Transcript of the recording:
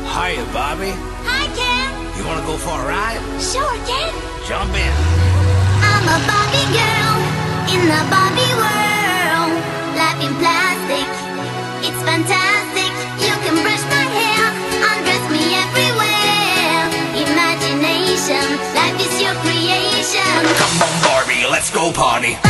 Hiya, Barbie. Hi, Ken. You wanna go for a ride? Sure, Ken. Jump in. I'm a Barbie girl in the Barbie world. Life in plastic, it's fantastic. You can brush my hair, undress me everywhere. Imagination, life is your creation. Come on, Barbie, let's go party.